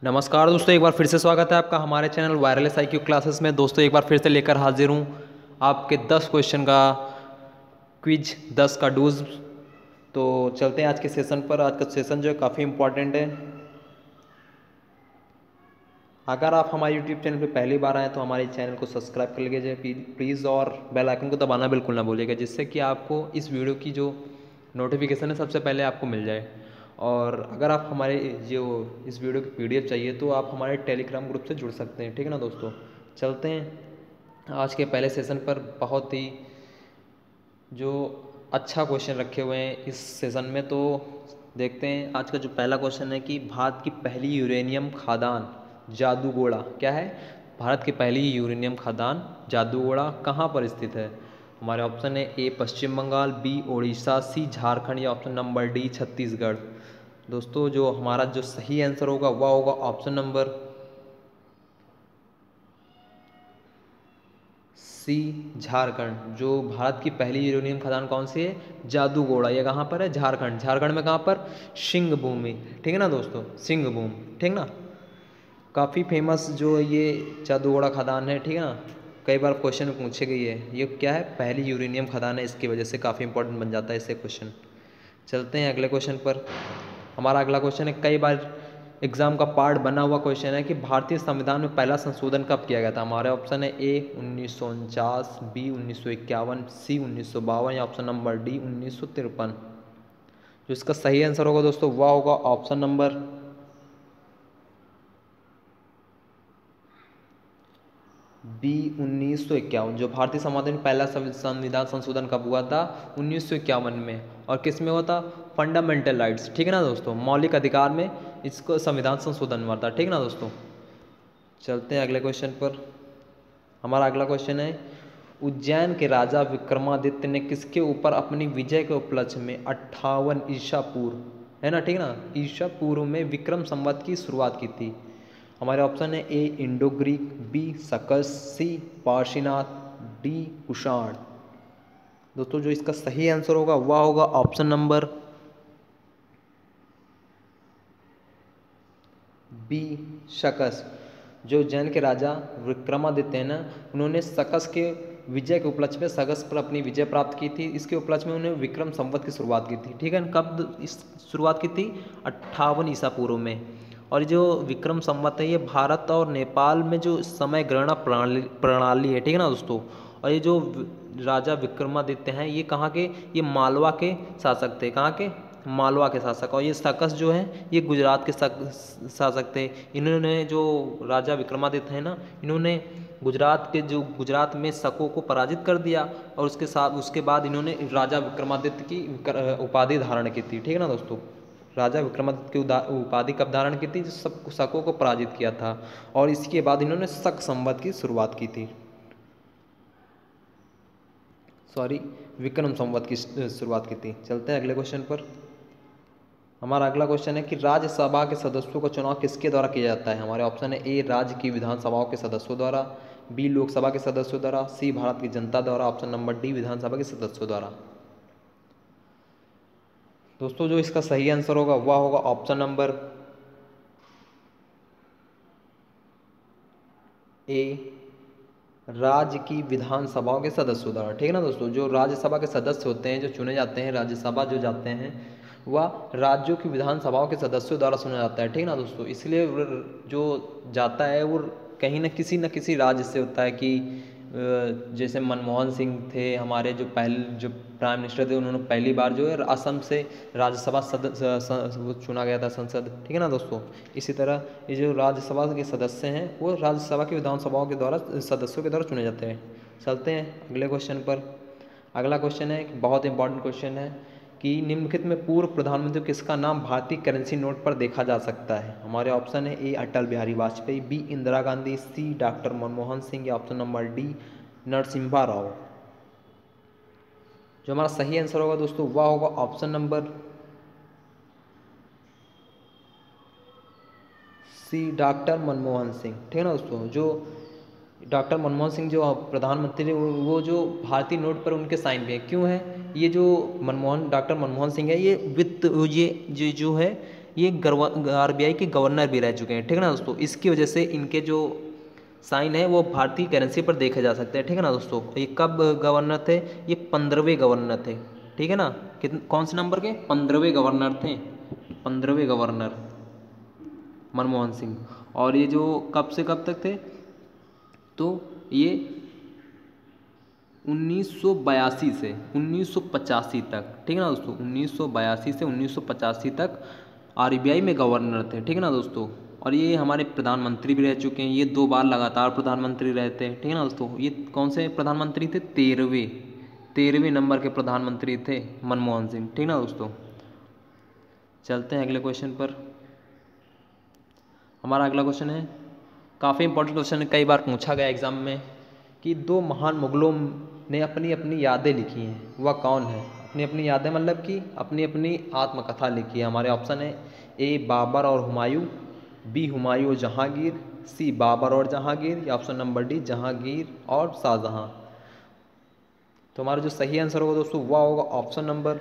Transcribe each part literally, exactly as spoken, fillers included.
नमस्कार दोस्तों, एक बार फिर से स्वागत है आपका हमारे channel wireless IQ classes में। दोस्तों एक बार फिर से लेकर हाजिर हूँ आपके दस क्वेश्चन का क्विज, दस का डूज। तो चलते हैं आज के सेशन पर। आज का सेशन जो है काफ़ी इम्पोर्टेंट है। अगर आप हमारे यूट्यूब चैनल पर पहली बार आए तो हमारे चैनल को सब्सक्राइब कर लीजिए प्लीज़, और बेल आइकन को दबाना बिल्कुल ना भूलिएगा, जिससे कि आपको इस वीडियो की जो नोटिफिकेशन है सबसे पहले आपको मिल जाए। और अगर आप हमारे जो इस वीडियो की पीडीएफ चाहिए तो आप हमारे टेलीग्राम ग्रुप से जुड़ सकते हैं, ठीक है ना दोस्तों। चलते हैं आज के पहले सेशन पर। बहुत ही जो अच्छा क्वेश्चन रखे हुए हैं इस सेशन में, तो देखते हैं। आज का जो पहला क्वेश्चन है कि भारत की पहली यूरेनियम खदान जादूगोड़ा क्या है। भारत की पहली यूरेनियम खदान जादूगोड़ा कहाँ पर स्थित है। हमारे ऑप्शन है A Paschim Bangal, B Orissa, C Jharkhand, या ऑप्शन नंबर डी छत्तीसगढ़। दोस्तों जो हमारा जो सही आंसर होगा वह होगा ऑप्शन नंबर सी झारखंड। जो भारत की पहली यूरेनियम खदान कौन सी है, जादूगोड़ा। ये कहाँ पर है, झारखंड। झारखंड में कहाँ पर, सिंह भूमि, ठीक है ना दोस्तों, सिंह भूमि, ठीक ना। काफ़ी फेमस जो ये जादूगोड़ा खदान है, ठीक है ना। कई बार क्वेश्चन पूछे गई है, ये क्या है, पहली यूरेनियम खदान है, इसकी वजह से काफ़ी इंपॉर्टेंट बन जाता है इससे क्वेश्चन। चलते हैं अगले क्वेश्चन पर। हमारा अगला क्वेश्चन है, कई बार एग्जाम का पार्ट बना हुआ क्वेश्चन है कि भारतीय संविधान में पहला संशोधन कब किया गया था। हमारे ऑप्शन है ए उन्नीस सौ उनचास, बी उन्नीस सौ इक्यावन, सी उन्नीस सौ बावन, या ऑप्शन नंबर डी उन्नीस सौ तिरपन। जो इसका सही आंसर होगा दोस्तों वह होगा ऑप्शन नंबर बी उन्नीस सौ इक्यावन। जो भारतीय संविधान में पहला संविधान संशोधन कब हुआ था, उन्नीस सौ इक्यावन में। और किस में हुआ था, फंडामेंटल राइट्स, ठीक है ना दोस्तों, मौलिक अधिकार में इसको संविधान संशोधन हुआ था, ठीक है ना दोस्तों। चलते हैं अगले क्वेश्चन पर। हमारा अगला क्वेश्चन है, उज्जैन के राजा विक्रमादित्य ने किसके ऊपर अपनी विजय के उपलक्ष्य में अट्ठावन ईसा पूर्व, है ना, ठीक है ना, ईसा पूर्व में विक्रम संवत की शुरुआत की थी। हमारे ऑप्शन है ए इंडो ग्रीक, बी सकस, सी पार्शीनाथ, डी कुषाण। दोस्तों जो इसका सही आंसर होगा वह होगा ऑप्शन नंबर बी शकस। जो उज्जैन के राजा विक्रमादित्य हैं ना, उन्होंने सकस के विजय के उपलक्ष्य में सकस पर अपनी विजय प्राप्त की थी। इसके उपलक्ष्य में उन्होंने विक्रम संवत की शुरुआत की थी, ठीक है। कब इस शुरुआत की थी, अट्ठावन ईसा पूर्व में। और जो विक्रम संवत है ये भारत और नेपाल में जो समय गणना प्रणाली प्रणाली है, ठीक है ना दोस्तों। और ये जो राजा विक्रमादित्य हैं ये कहाँ के, ये मालवा के शासक थे, कहाँ के, मालवा के शासक। और ये सकस जो है ये गुजरात के शासक थे। इन्होंने जो राजा विक्रमादित्य है ना, इन्होंने गुजरात के जो गुजरात में शकों को पराजित कर दिया। और उसके साथ उसके बाद इन्होंने राजा विक्रमादित्य की उपाधि धारण की थी, ठीक है ना दोस्तों। राजा विक्रमादित्य की उपाधि कब धारण की थी, जो सब शकों को पराजित किया था। और इसके बाद इन्होंने शक संवत की शुरुआत की थी, सॉरी विक्रम संवत की शुरुआत की थी। चलते हैं अगले क्वेश्चन पर। हमारा अगला क्वेश्चन है कि राज्यसभा के सदस्यों का चुनाव किसके द्वारा किया जाता है। हमारे ऑप्शन है ए राज्य की विधानसभाओं के सदस्यों द्वारा, बी लोकसभा के सदस्यों द्वारा, सी भारत की जनता द्वारा, ऑप्शन नंबर डी विधानसभा के सदस्यों द्वारा। दोस्तों जो इसका सही आंसर होगा वह होगा ऑप्शन नंबर ए राज्य की विधानसभाओं के सदस्यों द्वारा, ठीक है ना दोस्तों। जो राज्यसभा के सदस्य होते हैं, जो चुने जाते हैं, राज्यसभा जो जाते हैं वह राज्यों की विधानसभाओं के सदस्यों द्वारा चुना जाता है, ठीक है ना दोस्तों। इसलिए जो जाता है वो कहीं ना किसी न किसी राज्य से होता है। कि जैसे मनमोहन सिंह थे हमारे जो पहले जो प्राइम मिनिस्टर थे, उन्होंने पहली बार जो है असम से राज्यसभा सदस्य चुना गया था, संसद, ठीक है ना दोस्तों। इसी तरह ये जो राज्यसभा के सदस्य हैं वो राज्यसभा की विधानसभाओं के द्वारा सदस्यों के द्वारा चुने जाते हैं। चलते हैं अगले क्वेश्चन पर। अगला क्वेश्चन है, बहुत इंपॉर्टेंट क्वेश्चन है कि निम्नलिखित में पूर्व प्रधानमंत्री किसका नाम भारतीय करेंसी नोट पर देखा जा सकता है। हमारे ऑप्शन है A Atal Bihari Vajpayee, B Indira Gandhi, C doctor Manmohan Singh, या option number D Narasimha Rao. जो हमारा सही आंसर होगा दोस्तों वह होगा option number C doctor Manmohan Singh, ठीक है ना दोस्तों। जो डॉक्टर मनमोहन सिंह जो प्रधानमंत्री वो, वो जो भारतीय नोट पर उनके साइन भी हैं, क्यों है ये जो मनमोहन डॉक्टर मनमोहन सिंह है ये वित्त ये जो जो है ये आरबीआई के गवर्नर भी रह चुके हैं, ठीक है ना दोस्तों। इसकी वजह से इनके जो साइन है वो भारतीय करेंसी पर देखे जा सकते हैं, ठीक है ना दोस्तों। ये कब गवर्नर थे? ये पंद्रहवें गवर्नर थे, ठीक है ना। कितने कौन से नंबर के? पंद्रहवें गवर्नर थे, पंद्रहवें गवर्नर मनमोहन सिंह। और ये जो कब से कब तक थे? तो ये उन्नीस सौ बयासी से उन्नीस सौ पचासी तक, ठीक है ना दोस्तों। उन्नीस सौ बयासी से उन्नीस सौ पचासी तक आरबीआई में गवर्नर थे, ठीक है ना दोस्तों। और ये हमारे प्रधानमंत्री भी रह चुके हैं, ये दो बार लगातार प्रधानमंत्री रहते हैं, ठीक है ना दोस्तों। ये कौन से प्रधानमंत्री थे? तेरहवें तेरहवें नंबर के प्रधानमंत्री थे मनमोहन सिंह, ठीक है ना दोस्तों। चलते हैं अगले क्वेश्चन पर। हमारा अगला क्वेश्चन है, काफ़ी इंपॉर्टेंट क्वेश्चन है, कई बार पूछा गया एग्जाम में, कि दो महान मुगलों ने अपनी अपनी यादें लिखी हैं, वह कौन है? अपनी अपनी यादें मतलब कि अपनी अपनी आत्मकथा लिखी है। हमारे ऑप्शन है ए बाबर और हुमायूं, बी हुमायूं और जहांगीर, सी बाबर और जहांगीर, या ऑप्शन नंबर डी जहांगीर और शाहजहां। तो हमारा जो सही आंसर होगा दोस्तों वह होगा ऑप्शन नंबर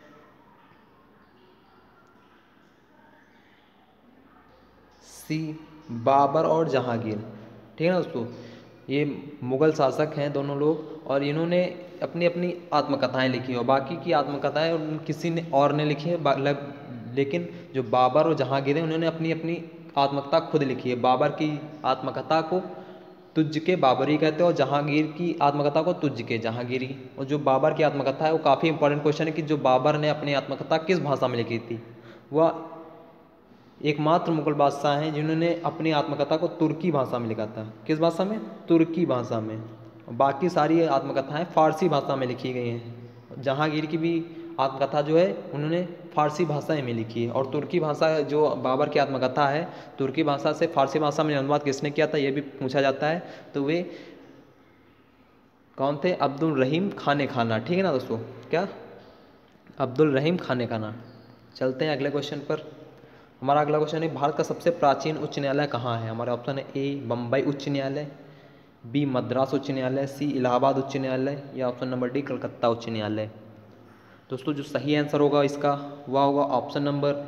सी बाबर और जहांगीर, ठीक है ना दोस्तों। ये मुग़ल शासक हैं दोनों लोग, और इन्होंने अपनी अपनी आत्मकथाएं लिखी और बाकी की आत्मकथाएं उन किसी ने और ने लिखी है, लेकिन जो बाबर और जहांगीर हैं उन्होंने अपनी अपनी आत्मकथा खुद लिखी है। बाबर की आत्मकथा को तुझ के बाबरी कहते हैं और जहांगीर की आत्मकथा को तुझ के जहांगीरी। और जो बाबर की आत्मकथा है वो काफ़ी इंपॉर्टेंट क्वेश्चन है कि जो बाबर ने अपनी आत्मकथा किस भाषा में लिखी थी। वह एकमात्र मुगल बादशाह हैं जिन्होंने अपनी आत्मकथा को तुर्की भाषा में लिखा था। किस भाषा में? तुर्की भाषा में। बाकी सारी आत्मकथाएं फारसी भाषा में लिखी गई हैं। जहांगीर की भी आत्मकथा जो है उन्होंने फारसी भाषा में लिखी है। और तुर्की भाषा जो बाबर की आत्मकथा है, तुर्की भाषा से फारसी भाषा में अनुवाद किसने किया था ये भी पूछा जाता है। तो वे कौन थे? अब्दुल रहीम खाने खाना, ठीक है ना दोस्तों। क्या? अब्दुल रहीम खाने खाना। चलते हैं अगले क्वेश्चन पर। हमारा अगला क्वेश्चन है, भारत का सबसे प्राचीन उच्च न्यायालय कहाँ है? हमारे ऑप्शन है ए बम्बई उच्च न्यायालय, बी मद्रास उच्च न्यायालय, सी इलाहाबाद उच्च न्यायालय, या ऑप्शन नंबर डी कलकत्ता उच्च न्यायालय। दोस्तों जो सही आंसर होगा इसका वह होगा ऑप्शन नंबर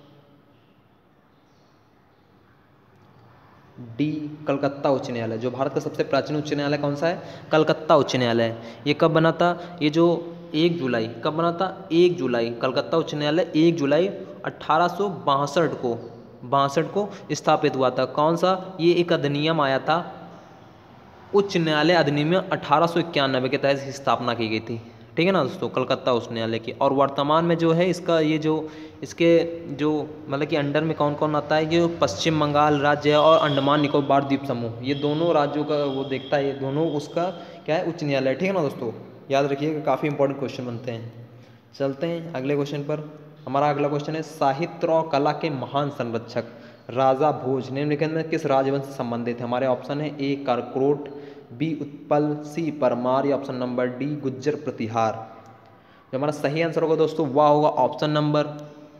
डी कलकत्ता उच्च न्यायालय। जो भारत का सबसे प्राचीन उच्च न्यायालय कौन सा है? कलकत्ता उच्च न्यायालय। ये कब बना था? ये जो एक जुलाई कब बना था? एक जुलाई कलकत्ता उच्च न्यायालय एक जुलाई अट्ठारह सौ बासठ को बासठ को स्थापित हुआ था। कौन सा? ये एक अधिनियम आया था, उच्च न्यायालय अधिनियम अठारह सौ इक्यानवे के तहत इसकी स्थापना की गई थी, ठीक है ना दोस्तों, कलकत्ता उच्च न्यायालय की। और वर्तमान में जो है इसका ये जो इसके जो मतलब कि अंडर में कौन कौन आता है, ये पश्चिम बंगाल राज्य है और अंडमान निकोबार द्वीप समूह, ये दोनों राज्यों का वो देखता है, ये दोनों उसका क्या है? उच्च न्यायालय, ठीक है ना दोस्तों। याद रखिएगा, काफ़ी इंपॉर्टेंट क्वेश्चन बनते हैं। चलते हैं अगले क्वेश्चन पर। हमारा अगला क्वेश्चन है, साहित्य और कला के महान संरक्षक राजा भोज निम्नलिखित में किस राजवंश से संबंधित है? हमारे ऑप्शन है A Kakrot, B Utpal, C Parmar, या option number D Gujjar Pratihar. जो हमारा सही आंसर होगा दोस्तों वह होगा ऑप्शन नंबर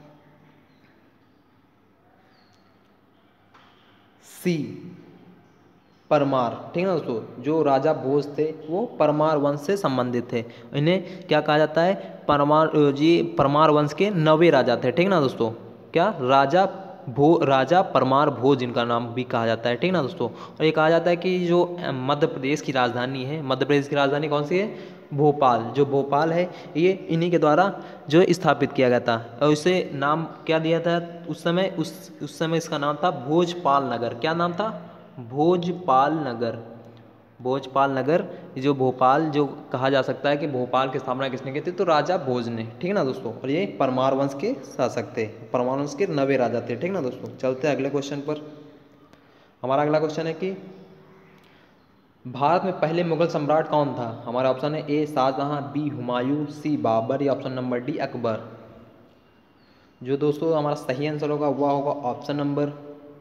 सी परमार, ठीक है ना दोस्तों। जो राजा भोज थे वो परमार वंश से संबंधित थे। इन्हें क्या कहा जाता है? परमार जी परमार वंश के नवे राजा थे, ठीक है ना दोस्तों। क्या? राजा भो राजा परमार भोज इनका नाम भी कहा जाता है, ठीक है ना दोस्तों। और ये कहा जाता है कि जो मध्य प्रदेश की राजधानी है, मध्य प्रदेश की राजधानी कौन सी है? भोपाल। जो भोपाल है ये इन्हीं के द्वारा जो स्थापित किया गया था। और इसे नाम क्या दिया था उस समय? उस उस समय इसका नाम था भोजपाल नगर। क्या नाम था? भोजपाल नगर। भोजपाल नगर जो भोपाल जो कहा जा सकता है कि भोपाल की स्थापना किसने की थी? तो राजा भोज ने, ठीक है ना दोस्तों। और ये परमार वंश के शासक थे, परमार वंश के नवे राजा थे, ठीक है ना दोस्तों। चलते हैं अगले क्वेश्चन पर। हमारा अगला क्वेश्चन है कि भारत में पहले मुगल सम्राट कौन था? हमारा ऑप्शन है A Shahjahan, B Humayun, C Babur, या ऑप्शन नंबर डी अकबर। जो दोस्तों हमारा सही आंसर होगा वह होगा ऑप्शन नंबर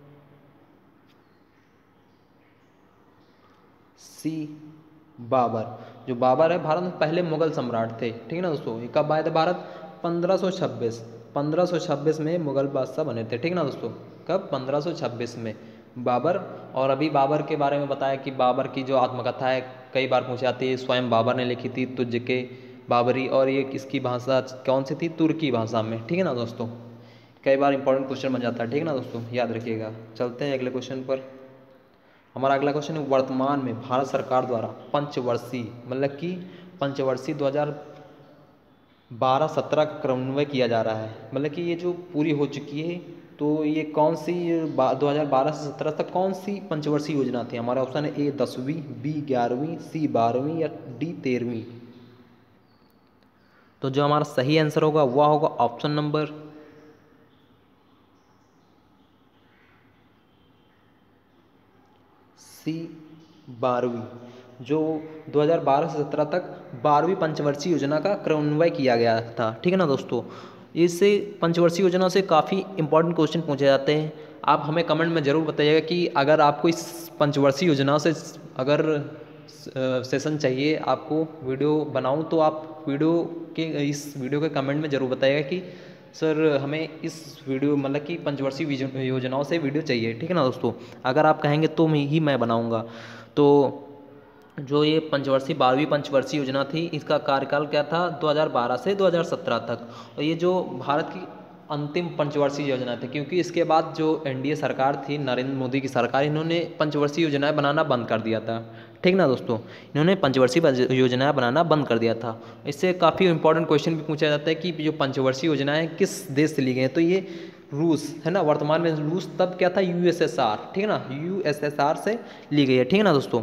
सी बाबर। जो बाबर है भारत में पहले मुगल सम्राट थे, ठीक है ना दोस्तों। ये कब आए थे भारत? पंद्रह सौ छब्बीस पंद्रह सौ छब्बीस में मुगल बादशाह बने थे, ठीक है ना दोस्तों। कब? पंद्रह सौ छब्बीस में बाबर। और अभी बाबर के बारे में बताया कि बाबर की जो आत्मकथा है कई बार पूछी जाती है, स्वयं बाबर ने लिखी थी, तुझ के बाबरी। और ये किसकी भाषा कौन सी थी? तुर्की भाषा में, ठीक है ना दोस्तों। कई बार इंपॉर्टेंट क्वेश्चन बन जाता है, ठीक है ना दोस्तों, याद रखिएगा। चलते हैं अगले क्वेश्चन पर। हमारा अगला क्वेश्चन है, वर्तमान में भारत सरकार द्वारा पंचवर्षीय मतलब कि पंचवर्षीय दो हज़ार बारह सत्रह का क्रमन्वय किया जा रहा है, मतलब कि ये जो पूरी हो चुकी है, तो ये कौन सी दो हज़ार बारह से सत्रह तक कौन सी पंचवर्षीय योजना थी? हमारा ऑप्शन है ए दसवीं, बी ग्यारहवीं, सी बारहवीं या डी तेरहवीं। तो जो हमारा सही आंसर होगा वह होगा ऑप्शन नंबर सी बारहवीं, जो दो हज़ार बारह से सत्रह तक बारहवीं पंचवर्षीय योजना का क्रमन्वय किया गया था, ठीक है ना दोस्तों। इससे पंचवर्षीय योजना से काफ़ी इंपॉर्टेंट क्वेश्चन पूछे जाते हैं। आप हमें कमेंट में ज़रूर बताइएगा कि अगर आपको इस पंचवर्षीय योजना से अगर सेशन चाहिए आपको वीडियो बनाऊं, तो आप वीडियो के इस वीडियो के कमेंट में ज़रूर बताइएगा कि सर हमें इस वीडियो मतलब कि पंचवर्षीय योजनाओं से वीडियो चाहिए, ठीक है ना दोस्तों। अगर आप कहेंगे तो मैं ही मैं बनाऊंगा। तो जो ये पंचवर्षीय बारहवीं पंचवर्षीय योजना थी, इसका कार्यकाल क्या था? दो हज़ार बारह से दो हज़ार सत्रह तक। और ये जो भारत की अंतिम पंचवर्षीय योजना थी, क्योंकि इसके बाद जो एनडीए सरकार थी, नरेंद्र मोदी की सरकार, इन्होंने पंचवर्षीय योजनाएं बनाना बंद कर दिया था, ठीक ना दोस्तों। इन्होंने पंचवर्षीय योजनाएं बनाना बंद कर दिया था। इससे काफ़ी इंपॉर्टेंट क्वेश्चन भी पूछा जाता है कि जो पंचवर्षीय योजनाएं किस देश से ली गई हैं, तो ये रूस है ना, वर्तमान में रूस, तब क्या था यूएसएसआर, ठीक है ना, यूएसएसआर से ली गई है, ठीक है ना दोस्तों।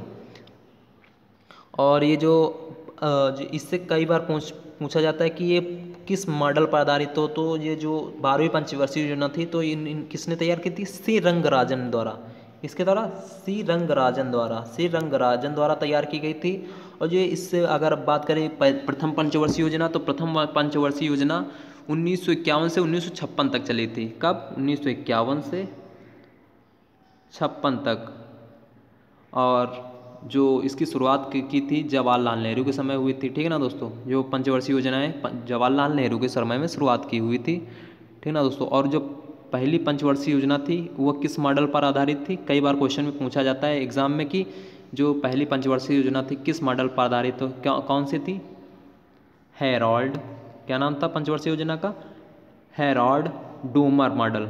और ये जो इससे कई बार पूछ पूछा जाता है कि ये किस मॉडल पर आधारित हो, तो ये जो बारहवीं पंचवर्षीय योजना थी, तो इन, इन किसने तैयार की थी? सी रंगराजन द्वारा। इसके द्वारा सी रंगराजन द्वारा सी रंगराजन द्वारा तैयार की गई थी। और ये इससे अगर बात करें प्रथम पंचवर्षीय योजना, तो प्रथम पंचवर्षीय योजना उन्नीस सौ इक्यावन से उन्नीस सौ छप्पन तक चली थी। कब? उन्नीस सौ इक्यावन से छप्पन तक। और जो इसकी शुरुआत की थी जवाहरलाल नेहरू के समय हुई थी, ठीक है ना दोस्तों। जो पंचवर्षीय योजनाएं जवाहरलाल नेहरू के समय में शुरुआत की हुई थी, ठीक है ना दोस्तों। और जो पहली पंचवर्षीय योजना थी वह किस मॉडल पर आधारित थी? कई बार क्वेश्चन में पूछा जाता है एग्जाम में कि जो पहली पंचवर्षीय योजना थी किस मॉडल पर आधारित हो, क्या कौन सी थी? हेरोल्ड, क्या नाम था पंचवर्षीय योजना का? Harrod Domar model,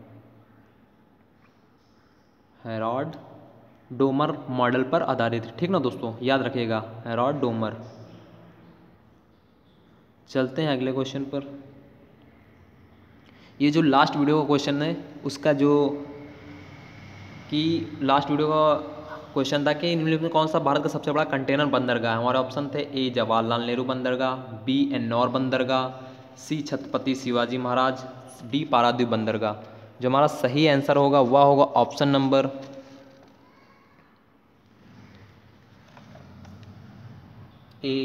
Harrod Domar model पर आधारित, ठीक ना दोस्तों, याद रखिएगा, हेरोल्ड डोमर। चलते हैं अगले क्वेश्चन पर। ये जो लास्ट वीडियो का क्वेश्चन है, उसका जो कि लास्ट वीडियो का क्वेश्चन था कि निम्नलिखित में कौन सा भारत का सबसे बड़ा कंटेनर बंदरगाह है? हमारे ऑप्शन थे ए जवाहरलाल नेहरू बंदरगाह, बी एन्नौर बंदरगाह, सी छत्रपति शिवाजी महाराज, डी पारादीप बंदरगाह। जो हमारा सही आंसर होगा वह होगा option number A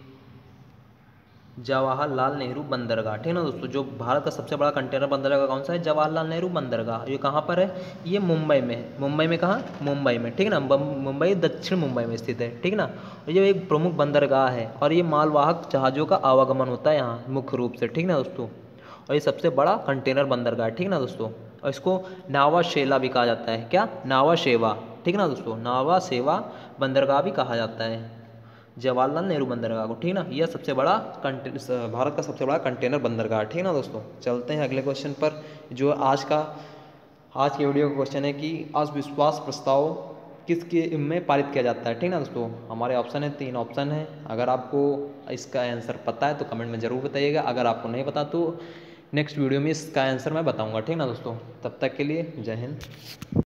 Jawaharlal Nehru बंदरगाह, ठीक है ना दोस्तों। जो भारत का सबसे बड़ा कंटेनर बंदरगाह कौन सा है? जवाहरलाल नेहरू बंदरगाह। ये कहाँ पर है? ये मुंबई में है। मुंबई में कहाँ? मुंबई में, ठीक है ना। मुंबई दक्षिण मुंबई में स्थित है, ठीक है ना। ये एक प्रमुख बंदरगाह है और ये मालवाहक जहाज़ों का आवागमन होता है यहाँ मुख्य रूप से, ठीक है ना दोस्तों। और ये सबसे बड़ा कंटेनर बंदरगाह है, ठीक है ना दोस्तों। और इसको नावा शेला भी कहा जाता है। क्या? नावा शेवा, ठीक है ना दोस्तों। नावा शेवा बंदरगाह भी कहा जाता है जवाहरलाल नेहरू बंदरगाह को, ठीक है ना। यह सबसे बड़ा भारत का सबसे बड़ा कंटेनर बंदरगाह, ठीक है ना दोस्तों। चलते हैं अगले क्वेश्चन पर। जो आज का आज के वीडियो का क्वेश्चन है कि अविश्वास प्रस्ताव किसके में पारित किया जाता है, ठीक है ना दोस्तों। हमारे ऑप्शन है, तीन ऑप्शन है। अगर आपको इसका आंसर पता है तो कमेंट में ज़रूर बताइएगा। अगर आपको नहीं पता तो नेक्स्ट वीडियो में इसका आंसर मैं बताऊँगा, ठीक है ना दोस्तों। तब तक के लिए जय हिंद।